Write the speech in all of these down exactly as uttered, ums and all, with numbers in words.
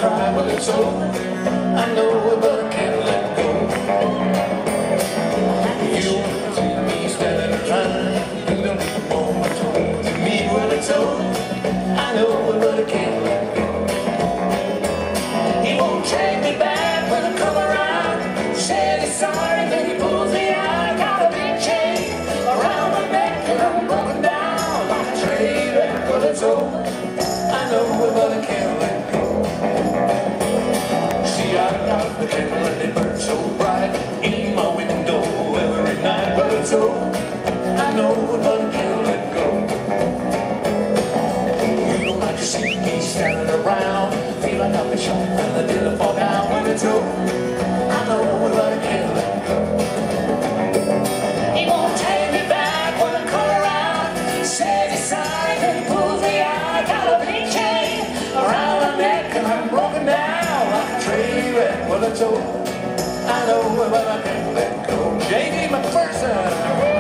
cry, well it's over. I know it, but I can't let go. You want to see me standing around, you don't even want my tone to me, well it's over. I know it, but I can't let go. He won't take me back when I come around. Said he's sorry, then he pulls me out. Got a big chain around my neck and I'm broken down like a train wreck, well it's over. I know it, but I can't let go. See, I got the candle and it burns so bright in my window every night, but it's over. I know it, but I can't let go. You don't like to see me standing around, feel like I've been shot and I didn't fall down, but it's over. I know it, but I can't let go. He won't take me back when I come around. Says he's sorry, then he pulls me out. Got a big chain around my neck and I'm broken down like a train wreck. Well, it's over. I know it, but I can't let go. J D McPherson.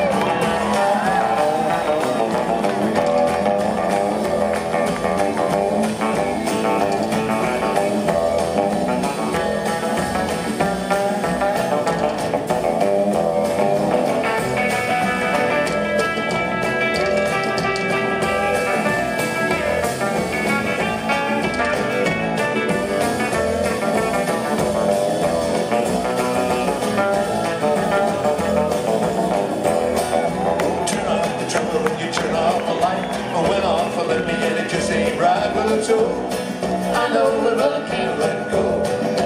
Let me in, it just ain't right, well it's over. I know it, but I can't let go.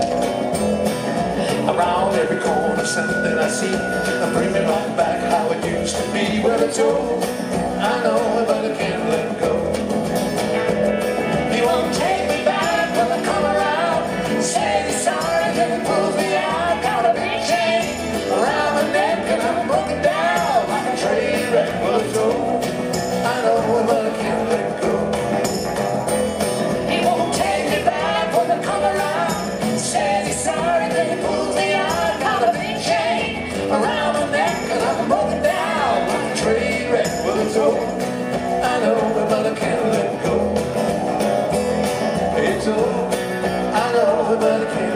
Around every corner something I see, I bring me right back how it used to be. Well it's over. I know it, but I can't let go. He won't take me back when I come around. Say he's sorry, then he pulls me out. Got a big chain around my neck and I'm broken down like a train wreck. Well it's over. I know it, but I can't let go. He won't take me back when I come around. Says he's sorry, then he pulls me out. Got a big chain around my neck and I'm broken down like a train wreck. Well it's over. I know it, but I can't let go. It's over. I know it, but I can't.